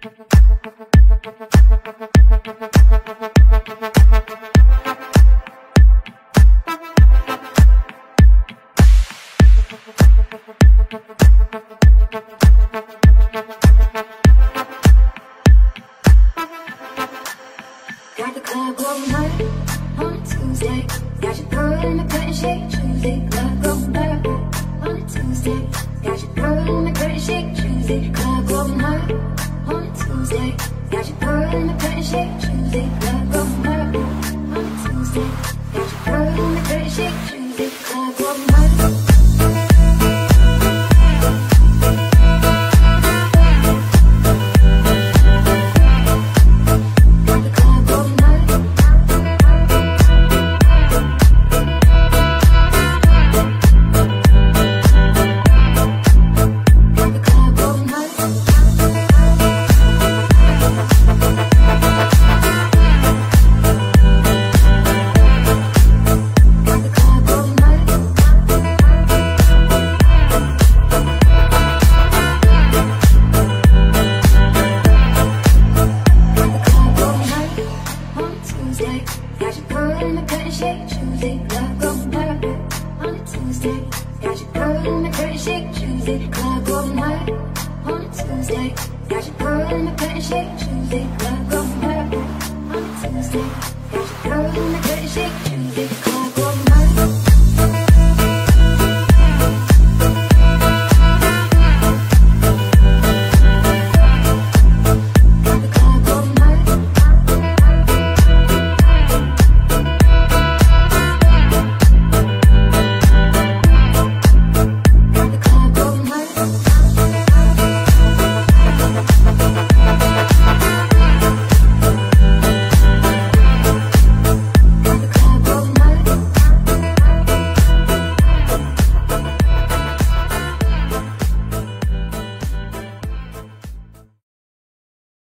Got the club going hard on a Tuesday. Got your girl in the curtain shake Tuesday. Club going hard on a Tuesday. Got your girl in the curtain shake Tuesday. Club going hard on a Tuesday. Got your girl in the curtain shake Tuesday. Club going hard on a Tuesday. Got your girl in the curtain shake Tuesday. Club going hard. Got your girl in the curtain shake Tuesday. Club going hard on a Tuesday. Got your girl in the curtain shake Tuesday. Club going hard on a Tuesday. Got your girl in the curtain shake Tuesday. Club going hard on a Tuesday. Got your girl in the curtain shake Tuesday. Club going hard.